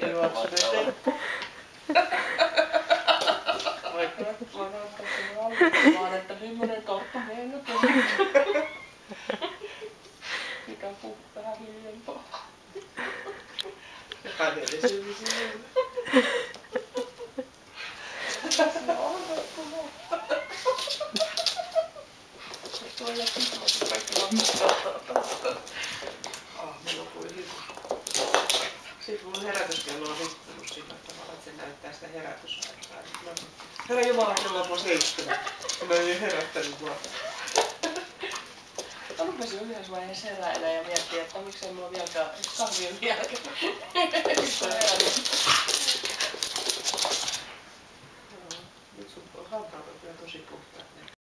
juoksuneet. Vaikka mä näyttäisin alkuun vaan, että millainen kautta mennyt. Mikä puhuu vähän hiljempaa. Ja kädellisyysiä. Meillä on kuin hyvä. Sitten mun herätyskello on rikkunut sillä tavalla, että se näyttää sitä herätysaikaa. Herra Jumala, kello on 7. Mä en herättänyt mua. Mä rupesin yhdessä vaiheessa heräilemään ja miettiä, että miksei mulla vieläkään kahvien jälkeen.